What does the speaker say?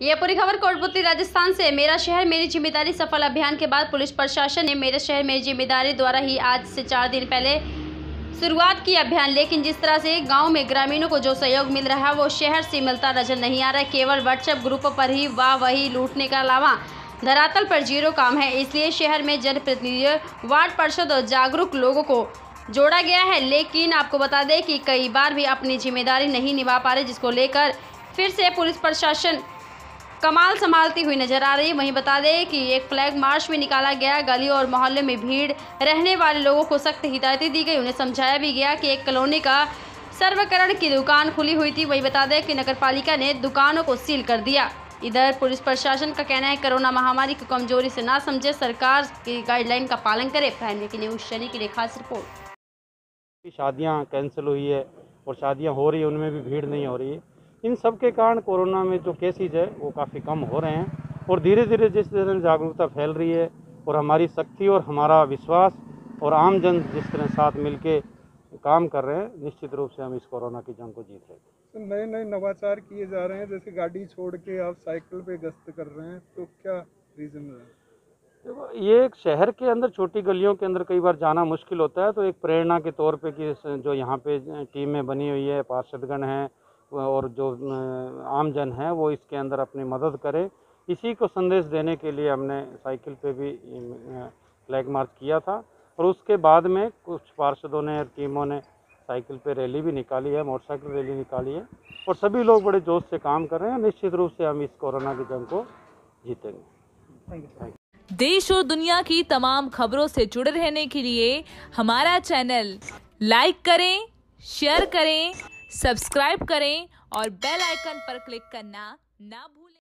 यह पूरी खबर कोटपुतली राजस्थान से। मेरा शहर मेरी जिम्मेदारी सफल अभियान के बाद पुलिस प्रशासन ने मेरा शहर मेरी जिम्मेदारी द्वारा ही आज से 4 दिन पहले शुरुआत की अभियान, लेकिन जिस तरह से गांव में ग्रामीणों को जो सहयोग मिल रहा है वो शहर से मिलता नजर नहीं आ रहा है। केवल व्हाट्सएप ग्रुप पर ही वाह वही लूटने के अलावा धरातल पर जीरो काम है। इसलिए शहर में जनप्रतिनिधियों, वार्ड पार्षद और जागरूक लोगों को जोड़ा गया है, लेकिन आपको बता दें कि कई बार भी अपनी जिम्मेदारी नहीं निभा पा रहे, जिसको लेकर फिर से पुलिस प्रशासन कमाल संभालती हुई नजर आ रही है। वहीं बता दें कि एक फ्लैग मार्च भी निकाला गया। गली और मोहल्ले में भीड़ रहने वाले लोगों को सख्त हिदायतें दी गई। उन्हें समझाया भी गया कि एक कॉलोनी का सर्वकरण की दुकान खुली हुई थी। वहीं बता दें कि नगरपालिका ने दुकानों को सील कर दिया। इधर पुलिस प्रशासन का कहना है कोरोना महामारी को कमजोरी से ना समझे, सरकार की गाइडलाइन का पालन करे। प्राइम वीक न्यूज शनि के लिए खास रिपोर्ट। शादियां कैंसिल हुई है और शादियां हो रही है, उनमें भी भीड़ नहीं हो रही है। इन सब के कारण कोरोना में जो केसेज है वो काफ़ी कम हो रहे हैं और धीरे धीरे जिस तरह जागरूकता फैल रही है और हमारी शक्ति और हमारा विश्वास और आमजन जिस तरह साथ मिलके काम कर रहे हैं, निश्चित रूप से हम इस कोरोना की जंग को जीत रहे हैं। नए नए नवाचार किए जा रहे हैं, जैसे गाड़ी छोड़ के आप साइकिल पे गश्त कर रहे हैं, तो क्या रीज़न है? ये एक शहर के अंदर छोटी गलियों के अंदर कई बार जाना मुश्किल होता है, तो एक प्रेरणा के तौर पे कि जो यहाँ पे टीमें बनी हुई है, पार्षदगण हैं और जो आमजन है वो इसके अंदर अपनी मदद करे, इसी को संदेश देने के लिए हमने साइकिल पे भी फ्लैग मार्च किया था। और उसके बाद में कुछ पार्षदों ने और टीमों ने साइकिल पे रैली भी निकाली है, मोटरसाइकिल रैली निकाली है और सभी लोग बड़े जोश से काम कर रहे हैं। निश्चित रूप से हम इस कोरोना की जंग को जीतेंगे। देश और दुनिया की तमाम खबरों से जुड़े रहने के लिए हमारा चैनल लाइक करें, शेयर करें, सब्सक्राइब करें और बेल आइकन पर क्लिक करना ना भूलें।